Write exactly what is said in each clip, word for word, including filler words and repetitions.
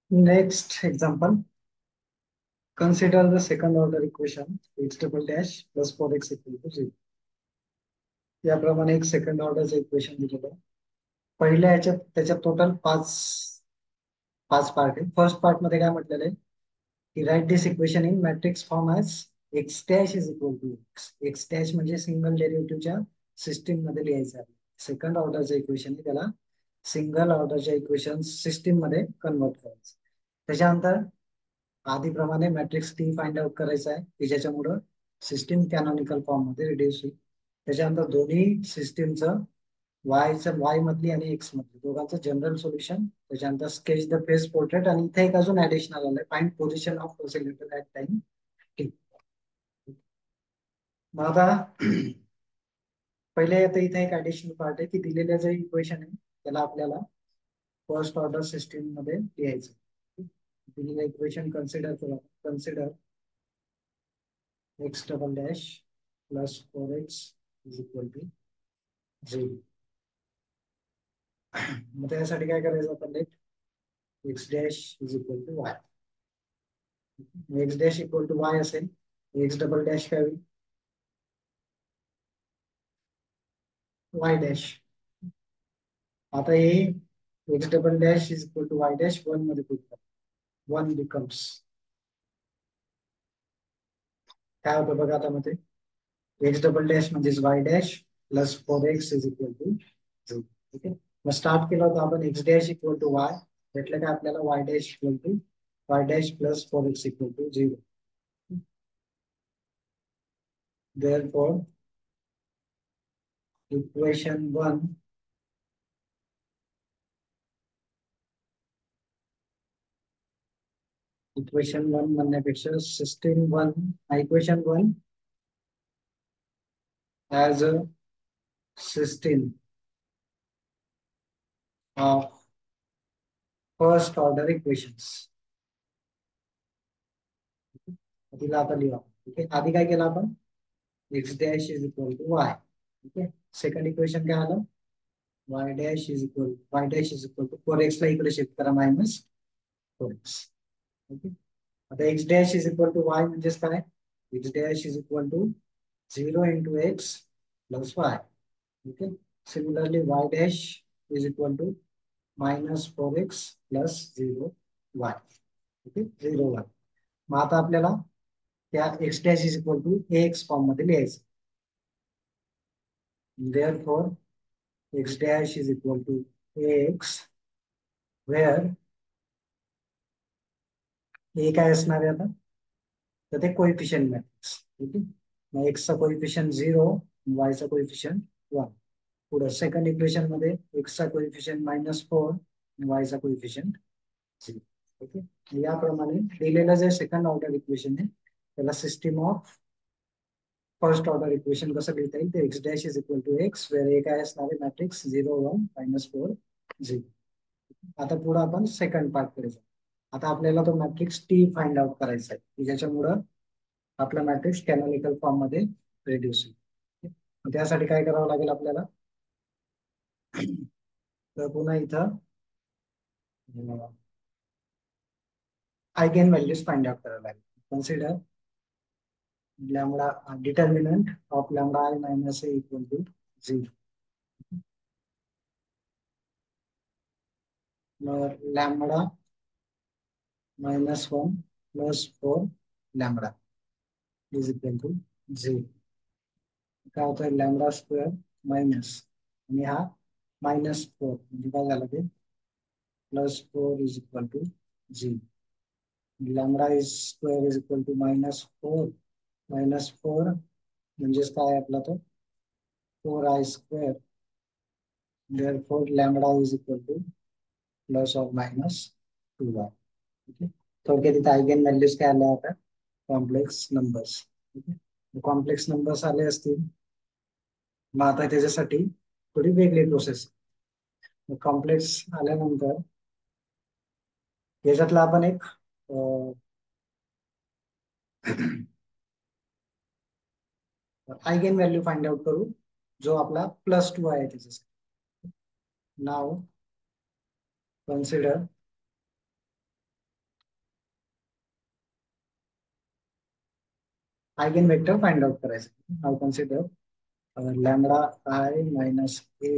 Next example, consider the second order equation x double dash plus four x equal to zero. याप्रमाणे एक second ऑर्डरचं equation दिलेलं आहे. पहिल्या ह्याच्यात त्याच्यात टोटल पाच पाच पार्ट आहे. फर्स्ट पार्ट मध्ये काय म्हटलेलं आहे की right this equation in matrix form as x dash is equal to x. X dash म्हणजे सिंगल डेरिव्हेटिव्हच्या सिस्टीम मध्ये लिहायचं आहे. सेकंड ऑर्डरचं इक्वेशन आहे, त्याला सिंगल ऑर्डरच्या इक्वेशन सिस्टीम मध्ये कन्वर्ट करायचं. त्याच्यानंतर आधीप्रमाणे मॅट्रिक्स टी फाइंड आउट करायचा आहे की ज्याच्यामुळं सिस्टीम कॅनॉनिकल फॉर्म मध्ये रिड्यूस होईल. त्याच्यानंतर दोन्ही सिस्टीमचं वायचं वाय मधली आणि एक्स मधली दोघांचं जनरल सोल्युशन. त्याच्यानंतर स्केच द फेस पोर्ट्रेट आणि इथे एक अजून ऍडिशनल आलंय, find position of oscillator at time T. मग आता पहिले आता इथे एक ऍडिशनल पार्ट आहे की दिलेलं जे इक्वेशन आहे त्याला आपल्याला फर्स्ट ऑर्डर सिस्टीम मध्ये लिहायचं. दिलेलं इक्वेशन कन्सिडर करा. Consider x double dash plus four x is equal to zero. मग त्यासाठी काय करायचं आपण, x dash is equal to y. X dash equal to y असेल, एक्स डबल डॅश काय होईल, वाय डॅश. आता हे x double dash is equal to y dash one मध्ये पुट करा. वन बिकम्स काय होतं बघा आता मध्ये, एक्स डबल डॅश म्हणजेच y dash plus four x is equal to zero. ठीक आहे. मग स्टार्ट केलं होतं आपण x dash equal to y, भेटलं का आपल्याला y dash equal to y dash plus four x equal to zero. Therefore, equation one equation one म्हणण्यापेक्षा system one equation one as a system of first order equations. तिला आता लिहा. ठीक आहे. आधी काय केलं आपण, x dash is equal to y. ठीक आहे. सेकंड इक्वेशन काय आलं, y dash is equal y dash is equal to four x ला इकडे शिफ्ट करा, मायनस फोर एक्स. ओके. आता x dash is equal to y म्हणजेच काय, x dash is equal to zero into x plus y. Okay. Similarly y dash is equal to minus four x plus zero y. Okay, zero y. मग आता आपल्याला त्या x dash is equal to A x form मध्ये लिहायचं. Therefore, x dash is equal to ax, where a काय असणार आहे आता, तर ते कोइफिशियंट मॅट्रिक्स. ठीक आहे. मग x चा कोइफिशियंट झिरो, y चा कोइफिशियंट वन. पुढे सेकंड इक्वेशन मध्ये x चा कोइफिशियंट मायनस फोर, y चा कोइफिशियंट झिरो. ओके. याप्रमाणे दिलेलं जे सेकंड ऑर्डर इक्वेशन आहे त्याला system of first order equation कसं लिहिता येईल, ते x dash is equal to x where A काय असणार आहे matrix zero one minus four zero. आता पुढे आपण सेकंड पार्ट कडे जाऊ. आता आपल्याला तो मॅट्रिक्स टी फाइंड आउट करायचा आहे की ज्याच्यामुळं आपला मॅट्रिक्स कॅनॉनिकल फॉर्म मध्ये रिड्यूस होईल. मग त्यासाठी काय करावं लागेल आपल्याला, तर पुन्हा इथं आयगेन व्हॅल्यूज फाइंड आउट करायला लागेल. Consider lambda determinant of lambda I minus A equal to zero. मग lambda minus one plus four lambda is equal to zero. काय होतं, लॅमडा स्क्वेअर मायनस आणि हा मायनस फोर म्हणजे काय झालं ते plus four is equal to zero. Lambda is square is equal to minus four, minus four म्हणजेच काय आपला तो four I square. Therefore lambda is equal to plus or minus two y. Okay. थोडक्यात इथे आयगेन व्हॅल्यूज काय आल्या आता, complex numbers. Complex numbers आले असतील, मग आता त्याच्यासाठी थोडी वेगळी प्रोसेस. कॉम्प्लेक्स आल्यानंतर याच्यातला आपण एक आयगेन व्हॅल्यू फाइंड आउट करू जो आपला प्लस टू आहे त्याच्यासाठी. Now consider eigen vector find out करायचं. Now consider lambda I minus A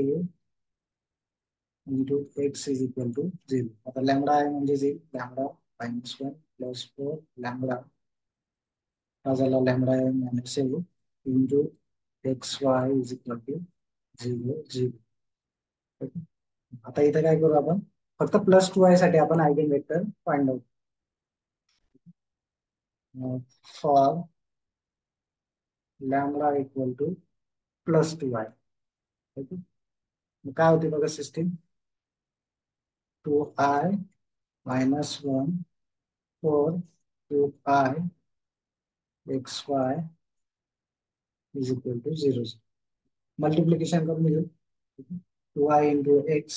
into x is equal to zero. आता लॅमडा आय म्हणजे जे lambda minus one plus four lambda हा झाला lambda I minus A into x y is equal to zero zero. आता इथे काय करू आपण, फक्त प्लस टू आय साठी आपण eigen vector find out. For lambda equal to plus two I. काय होते बघा system, two I minus one four two I x y is equal to zero. Multiplication करून घेऊ, two I into x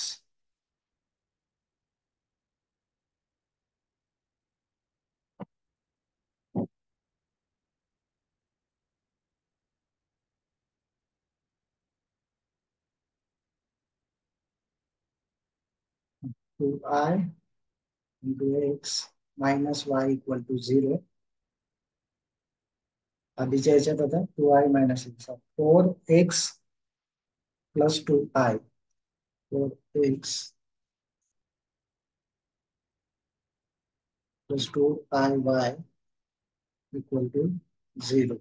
two I into x minus y equal to zero. आधीच्या ह्याच्यात आता two I minus x four x plus two I four x plus two I y equal to zero.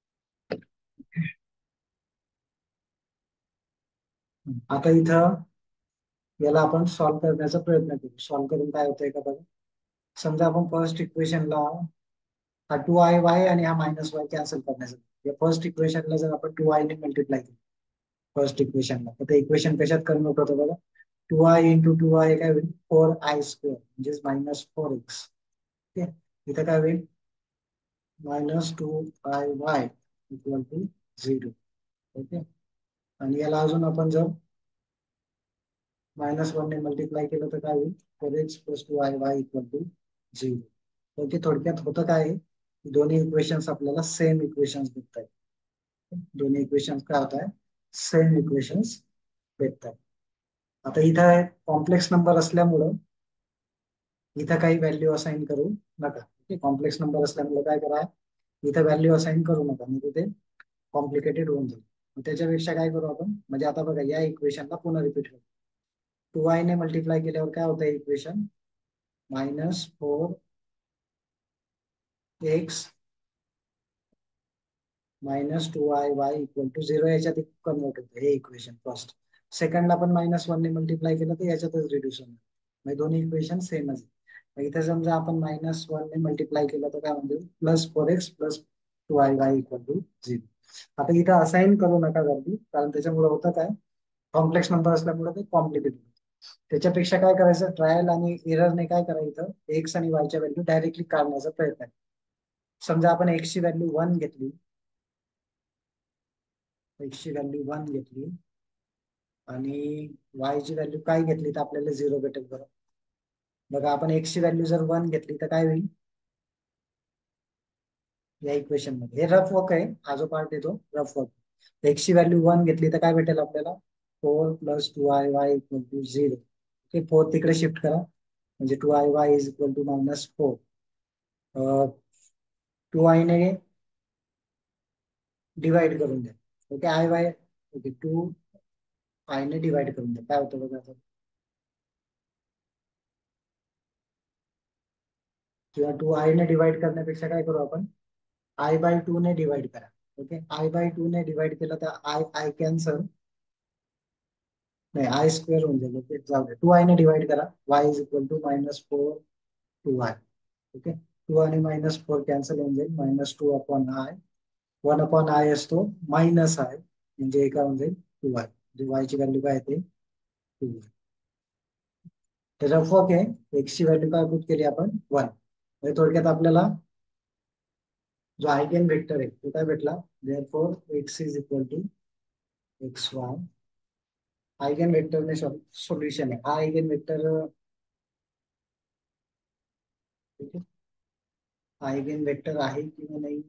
आता इथं याला आपण solve करण्याचा प्रयत्न करू. सॉल्व्ह करून काय होतंय का बघा, समजा आपण फर्स्ट इक्वेशनला हा टू आय वाय आणि हा मायनस वाय कॅन्सल करण्याचा, फर्स्ट इक्वेशनला जर आपण टू आय ने मल्टिप्लाय केलं फर्स्ट इक्वेशनला, तर इक्वेशन कशात कन्वर्ट होतं बघा, two I into two I काय होईल फोर आय स्क्वेअर म्हणजेच मायनस फोर एक्स. ओके, इथं काय होईल minus two I y equal to zero. Okay, आणि याला अजून आपण जर मायनस वन ने मल्टिप्लाय केलं तर काय होईल four x plus two I y equal to zero. Okay, थोडक्यात होतं काय आहे, दोन्ही इक्वेशन्स आपल्याला सेम इक्वेशन्स भेटत आहेत. दोन्ही इक्वेशन्स काय होत आहे, सेम इक्वेशन्स भेटत आहेत. आता इथं कॉम्प्लेक्स नंबर असल्यामुळं इथं काही व्हॅल्यू असाइन करू नका. ओके, कॉम्प्लेक्स नंबर असल्यामुळे काय करा, इथं व्हॅल्यू असाइन करू नका, म्हणजे ते कॉम्प्लिकेटेड होऊन जाईल. त्याच्यापेक्षा काय करू आपण, म्हणजे आता बघा या इक्वेशनला पुन्हा रिपीट करू. टू आय ने मल्टिप्लाय केल्यावर काय होतं equation, minus four x minus two I y equal to zero याच्यात कन्वर्ट होतं हे इक्वेशन फर्स्ट. सेकंडला पण मायनस वन ने मल्टिप्लाय केलं तर याच्यातच रिड्यूस होणार, म्हणजे दोन्ही इक्वेशन सेमच. इथे समजा आपण मायनस वन ने मल्टिप्लाय केलं तर काय म्हणजे plus four x plus two I y equal to zero. आता इथं असाइन करू नका गर्दी, कारण त्याच्यामुळे होतं काय, कॉम्प्लेक्स नंबर असल्यामुळे ते कॉम्प्लिकेटेड. त्याच्यापेक्षा काय करायचं, ट्रायल आणि एररने काय करायचं, एक्स आणि वायच्या व्हॅल्यू डायरेक्टली काढण्याचा प्रयत्न. समजा आपण एक्स ची व्हॅल्यू वन घेतली, एक्स ची व्हॅल्यू वन घेतली आणि वाय ची व्हॅल्यू काय घेतली तर आपल्याला झिरो भेटेल बरं. बघा आपण एक्स ची व्हॅल्यू जर वन घेतली तर काय होईल या इक्वेशन मध्ये, हे रफ वर्क आहे, हा जो पार्ट येतो रफ वर्क. एक्स ची व्हॅल्यू वन घेतली तर काय भेटेल आपल्याला, four plus two I y equal to zero. Okay, four तिकडे शिफ्ट करा म्हणजे two I y is equal to minus four. Two I ने डिवाइड करून द्या. Okay, I y okay two I ने डिवाइड करून द्या, काय होतं बघा आता, किंवा टू आय ने डिवाइड करण्यापेक्षा काय करू आपण, आय बाय टू ने डिवाइड करा. ओके, आय बाय टू ने डिवाइड केलं तर आय आय कॅन्सल, नाही आय स्क्वेअर होऊन जाईल. ओके, जाऊ दे, टू आय ने डिवाइड करा, y is equal to minus four two i. Okay, two आणि मायनस फोर कॅन्सल होऊन जाईल, minus two upon i, one upon i असतो मायनस आय, म्हणजे एका होऊन जाईल टू आय, म्हणजे वाय ची व्हॅल्यू काय येते टू आय. तर रफ वर्क आहे, एक्स ची व्हॅल्यू काय पुट केली आपण वन, म्हणजे थोडक्यात आपल्याला जो आयगेन वेक्टर आहे तो काय भेटला, therefore x is equal to x y. Eigen vector ने सोल्युशन आहे, हा आयगेन वेक्टर आयगेन वेक्टर आहे किंवा नाही.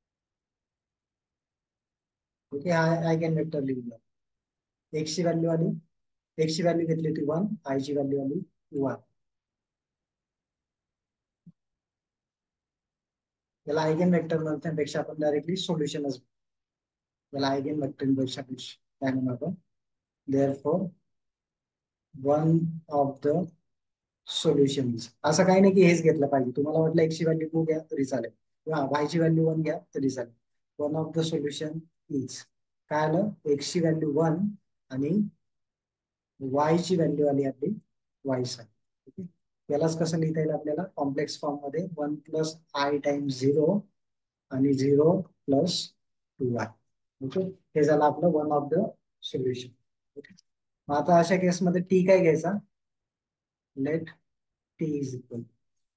ओके, हा आयगेन वेक्टर लिहूया. एक्स ची व्हॅल्यू आली, एक्स ची व्हॅल्यू घेतली होती वन, आय ची व्हॅल्यू आली वन. याला आयगेन वेक्टर म्हणण्यापेक्षा आपण डायरेक्टली सोल्युशनच, याला आयगेन वेक्टरपेक्षा काय म्हणू आपण, therefore one of the solutions. असं काही नाही की हेच घेतलं पाहिजे, तुम्हाला वाटलं एक्स ची व्हॅल्यू टू घ्या तरी चालेल किंवा वाय ची व्हॅल्यू वन घ्या तरी चालेल. One of the solution is, काय आलं, एक्स ची व्हॅल्यू वन आणि वाय ची व्हॅल्यू आली आपली वाय साठी. ओके, यालाच कसं लिहिता येईल आपल्याला, कॉम्प्लेक्स फॉर्म मध्ये one plus i times zero आणि zero plus two i. Okay, हे झालं आपलं one of the solution. Okay, मग आता अशा केसमध्ये टी काय घ्यायचा, let T is equal,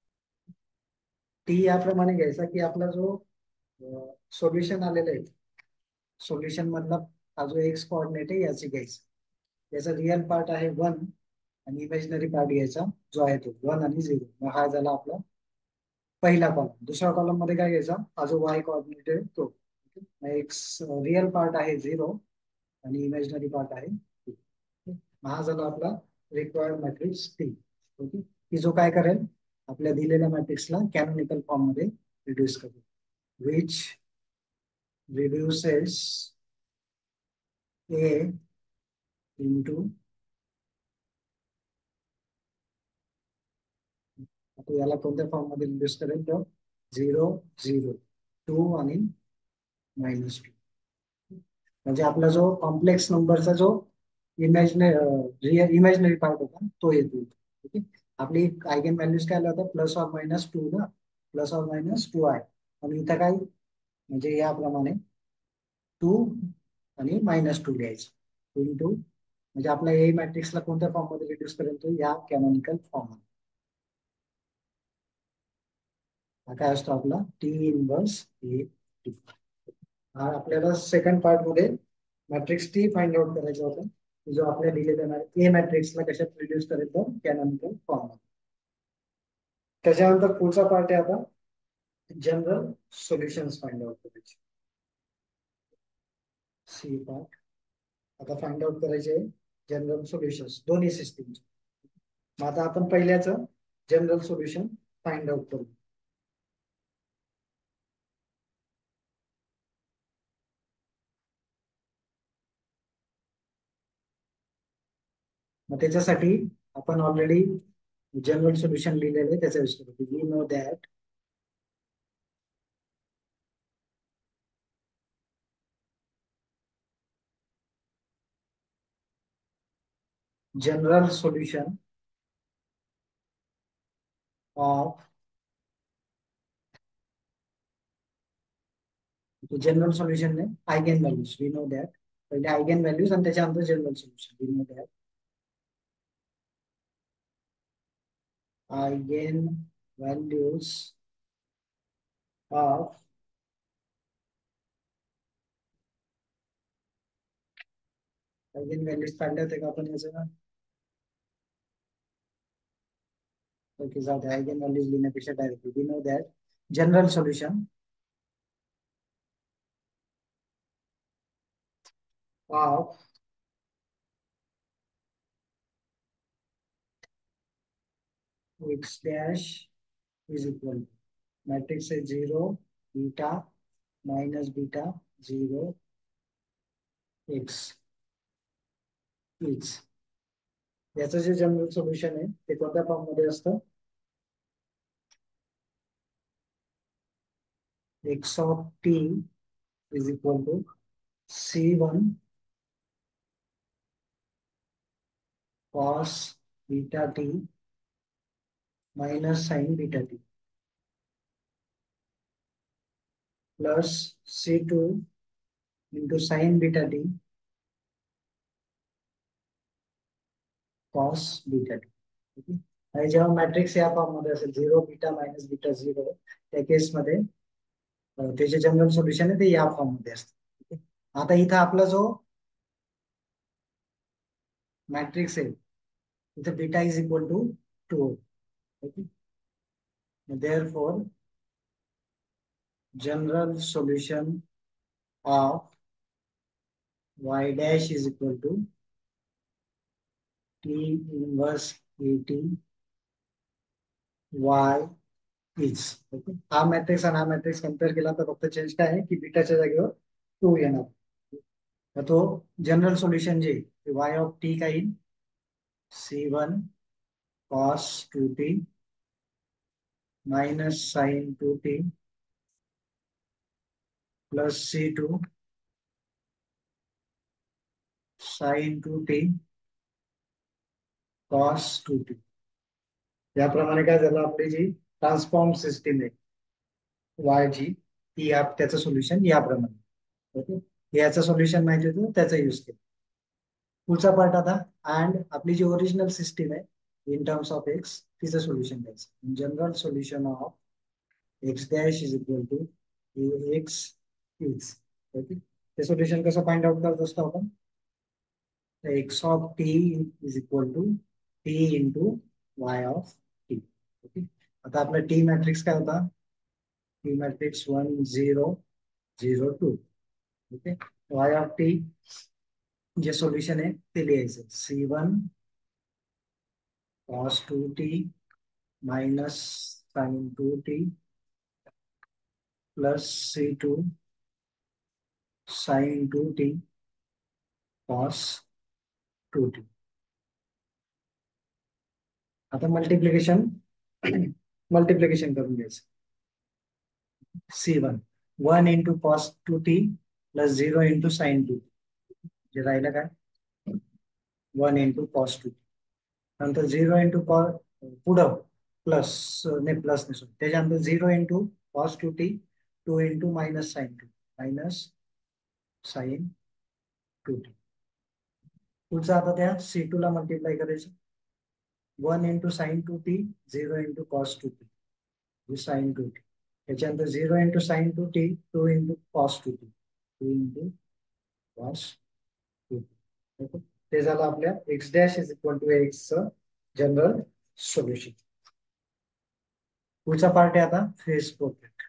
T याप्रमाणे घ्यायचा की आपला जो सोल्युशन आलेला आहे, सोल्युशन मधला हा जो एक्स कोऑर्डिनेट आहे याची घ्यायचा, याचा रिअल पार्ट आहे वन आणि इमेजिनरी पार्ट घ्यायचा जो आहे तो वन आणि झिरो. मग हा झाला आपला पहिला कॉलम. दुसऱ्या कॉलम मध्ये काय घ्यायचा, हा जो वाय कोऑर्डिनेट आहे तो. एक्स रिअल पार्ट आहे झिरो आणि इमेजिनरी पार्ट आहे टू. हा झाला आपला रिक्वायर्ड मॅट्रिक्स टी. ओके, की जो काय करेल, आपल्या दिलेल्या मॅट्रिक्सला कॅनोनिकल फॉर्म मध्ये रिड्यूस करेल, विच reduces A into, आता याला कोणत्या फॉर्म मध्ये रिड्यूस करेल तर झिरो झिरो टू आणि मायनस टू. म्हणजे आपला जो कॉम्प्लेक्स नंबरचा जो इमॅजिनरी रिअल इमॅजिनरी पार्ट होता तो येतो. ओके, आपली आयगेन व्हॅल्यूज काय होता, प्लस ऑर मायनस टू ना, प्लस ऑर मायनस टू आहे. आणि इथं काय, म्हणजे याप्रमाणे टू आणि मायनस टू घ्यायचं, टू इंटू, म्हणजे आपल्या ए मॅट्रिक्सला कोणत्या फॉर्म मध्ये रिड्यूस करेल तो या कॅनॉनिकल फॉर्म मध्ये. हा काय असतो आपला टी इनवर्स ए टी. हा आपल्याला सेकंड पार्ट मध्ये मॅट्रिक्स टी फाइंड आउट करायचा होता, जो आपल्या दिलेल्या ए मॅट्रिक्सला कशात रिड्यूस करेल तर कॅनॉनिकल फॉर्म मध्ये. त्याच्यानंतर पुढचा पार्ट आहे आता जनरल सोल्युशन्स फाइंड आउट करायचे, सी पार्ट. आता फाइंड आउट करायचे जनरल सोल्युशन्स दोन्ही सिस्टीमचे. मग आता आपण पहिल्याच जनरल सोल्युशन फाइंड आउट करू. मग त्याच्यासाठी आपण ऑलरेडी जनरल सोल्युशन लिहिलेलं आहे, त्याचा यूज करू. We know that general solution of, general solution ने eigen values, we know that, पहिले आयगेन व्हॅल्यूज आणि त्याच्यानंतर general solution. We know that eigen values of, eigen values काढले होते का आपण याचं, ओके जाऊ दे, आयगेन व्हॅल्यूज लिहिण्यापेक्षा directly we know that general solution of x dash is equal, matrix है zero beta minus beta zero x is, याचं जे जनरल सोल्युशन आहे ते कोणत्या फॉर्म मध्ये असतं, x of t is equal to c one cos beta t minus sine beta t plus c two into sine beta t cos beta t. आणि जेव्हा matrix या फॉर्म मध्ये असेल zero beta minus beta zero, त्या केसमध्ये अं, त्याचे general solution आहे ते या फॉर्म मध्ये असतं. आता इथं आपला जो मॅट्रिक्स आहे इथं beta is equal to two. Okay, therefore general solution of y dash is equal to t inverse at y is. Okay, हा मॅट्रिक्स आणि हा मॅट्रिक्स कम्पेअर केला तर फक्त चेंज काय आहे की बीटाच्या जागेवर टू येणार. तर तो जनरल सोल्युशन जे वाय ऑफ टी काय येईल, c one cos two t minus sine two t plus c two sine two t cos two t. याप्रमाणे काय झालं, आपली जी ट्रान्सफॉर्म सिस्टीम आहे वाय जी, ती आप त्याचं सोल्युशन याप्रमाणे. ओके, याचं सोल्युशन माहिती होतं त्याचा यूज केला. पुढचा पार्ट आता, अँड आपली जी ओरिजिनल सिस्टीम आहे इन टर्म्स ऑफ एक्स, तिचं सोल्युशन द्यायचं. General solution of x dash is equal to x is. Okay, ते सोल्युशन कसं फाइंड आउट करत असतो आपण, x of t is equal to T into y of t. Okay, आता आपला T matrix काय होता, T matrix one zero zero two. Okay, y of t जे सोल्युशन आहे ते लिहायचं, c one cos two t minus sine two t plus c two sine two t cos two t. आता multiplication multiplication करून घ्यायचं, c one one into cos two t plus zero into sine two, जे राहिलं काय one into cos two, नंतर zero into cos, पुढं plus, नाही plus नाही सॉरी, त्याच्यानंतर zero into cos two t, two into minus sine two, minus sine two t. पुढचं आता त्या सी टू ला मल्टिप्लाय करायचं, one into sine two t, zero into cos two t, sine two t. त्याच्यानंतर zero into sine two t, two into cos two t, two into cos two t. ते झालं आपल्या x dash is equal to x general solution. पुढचा part आहे आता face portrait.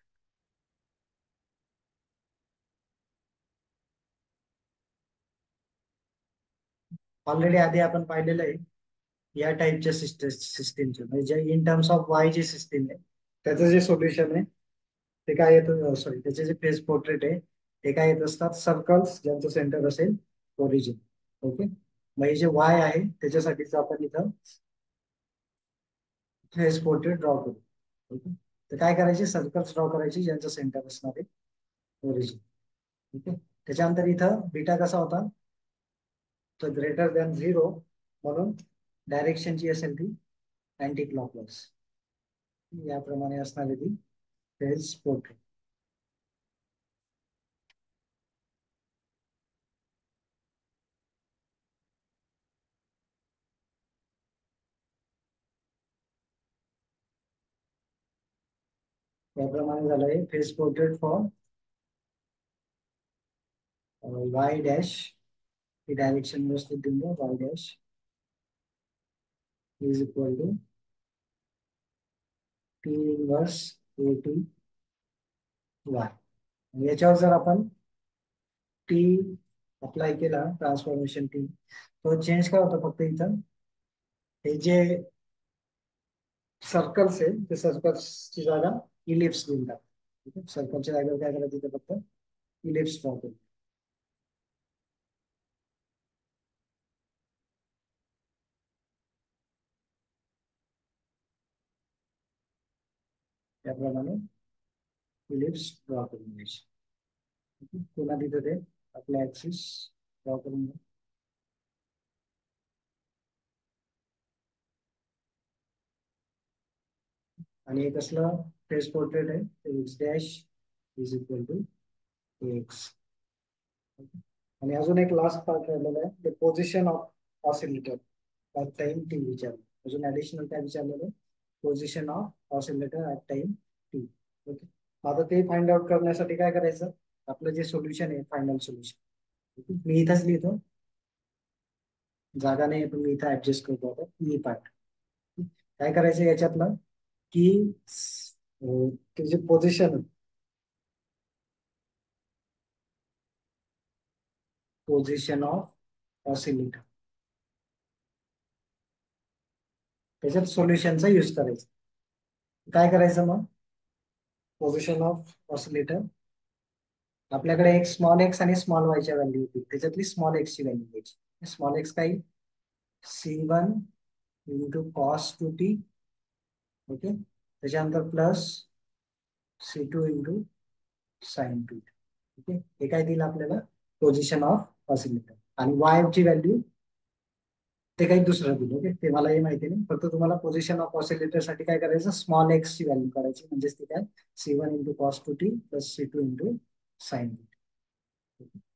Already आधी आपण पाहिलेलं आहे या टाईपच्या सिस्टीमचे, म्हणजे इन टर्म्स ऑफ वाय जी सिस्टीम आहे त्याचं जे सोल्युशन आहे ते काय येतं, सॉरी त्याचे जे फेस पोर्ट्रेट आहे ते काय येत असतात, सर्कल्स ज्यांचं सेंटर असेल ओरिजिन. ओके, मग हे जे वाय आहे त्याच्यासाठीच आपण इथं फेस पोर्ट्रेट ड्रॉ करू. ओके, तर काय करायचे, सर्कल्स ड्रॉ करायचे ज्यांचं सेंटर असणार आहे ओरिजिन. ओके, त्याच्यानंतर इथं बीटा कसा होता, तर ग्रेटर दॅन झिरो, म्हणून डायरेक्शन जी असेल ती अँटी क्लॉकवाईज, याप्रमाणे असणार आहे ती फेस पोर्ट्रेट. याप्रमाणे झालं आहे phase portrait for y dash, ही डायरेक्शन व्यवस्थित देऊन द्या, y dash is equal to T inverse A T y. याच्यावर जर आपण टी अप्लाय केला, ट्रान्सफॉर्मेशन टी, तो चेंज काय होतं फक्त इथं, हे जे सर्कल्स आहे ते सर्कल्सची जागा इलिप्स देऊन टाक. सर्कलच्या जागेवर काय करायचं, तिथे फक्त इलिप्स ड्रॉ करू. त्याप्रमाणे इलिप्स ड्रॉ करून घ्यायची. पुन्हा तिथे ते आपल्या ऍक्सिस ड्रॉ करून घ्या. आणि एक असलं फेस पोर्ट्रेट आहे, x dash is equal to x. आणि अजून एक लास्ट पार्ट राहिलेला आहे, position of oscillator at time t विचारलं. अजून ऍडिशनल काय विचारलेलं आहे, position of oscillator at time t. Okay, आता ते फाइंड आउट करण्यासाठी काय करायचं, आपलं जे सोल्युशन आहे फायनल सोल्युशन, मी इथंच लिहितो, जागा नाही पण मी इथं ऍडजस्ट करतो आता ई पार्ट. काय करायचं याच्यातलं की अं, ते जे पोझिशन पोझिशन ऑफ ऑसिलेटर, त्याच्यात सोल्युशनचा यूज करायचा. काय करायचं मग, पोझिशन ऑफ ऑसिलेटर. आपल्याकडे एक स्मॉल एक्स आणि स्मॉल वायच्या व्हॅल्यू होती, त्याच्यातली स्मॉल एक्स ची व्हॅल्यू घ्यायची. स्मॉल एक्स काही c one into cos two t, okay, त्याच्यानंतर plus c two into sine two, okay. हे काय दिलं आपल्याला? Position of oscillator. आणि वाय ची व्हॅल्यू ते काही दुसरं दिलं, ओके. ते मलाही माहिती नाही, फक्त तुम्हाला पोझिशन ऑफ ऑसिलेटर साठी काय करायचं, स्मॉल एक्स ची व्हॅल्यू काढायची, म्हणजेच ती काय c one into cos two t plus c two into sine to.